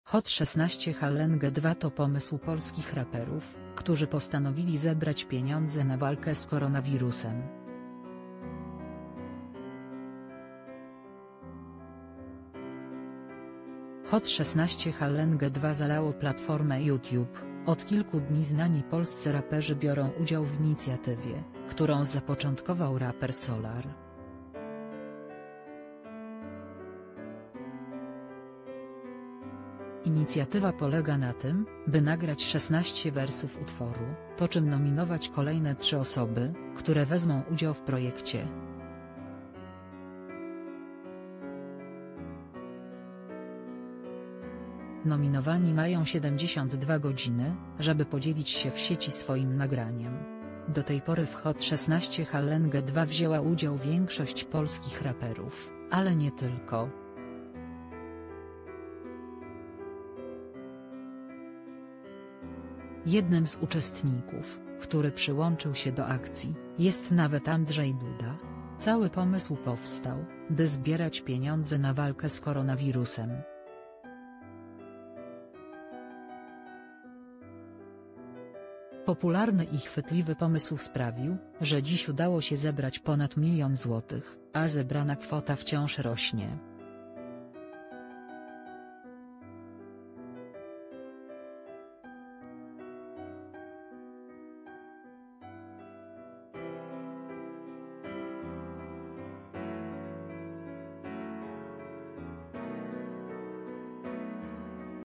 Hot 16 Challenge 2 to pomysł polskich raperów, którzy postanowili zebrać pieniądze na walkę z koronawirusem. Hot 16 Challenge 2 zalało platformę YouTube. Od kilku dni znani polscy raperzy biorą udział w inicjatywie, którą zapoczątkował raper Solar. Inicjatywa polega na tym, by nagrać 16 wersów utworu, po czym nominować kolejne 3 osoby, które wezmą udział w projekcie. Nominowani mają 72 godziny, żeby podzielić się w sieci swoim nagraniem. Do tej pory w Hot 16 Challenge 2 wzięła udział większość polskich raperów, ale nie tylko. Jednym z uczestników, który przyłączył się do akcji, jest nawet Andrzej Duda. Cały pomysł powstał, by zbierać pieniądze na walkę z koronawirusem. Popularny i chwytliwy pomysł sprawił, że dziś udało się zebrać ponad 1 000 000 złotych, a zebrana kwota wciąż rośnie.